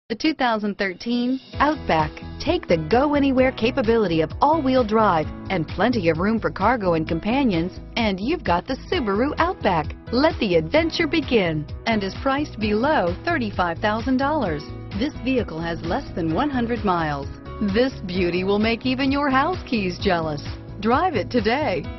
The 2013 Outback. Take the go-anywhere capability of all-wheel drive and plenty of room for cargo and companions, and you've got the Subaru Outback. Let the adventure begin, and is priced below $35,000. This vehicle has less than 100 miles. This beauty will make even your house keys jealous. Drive it today.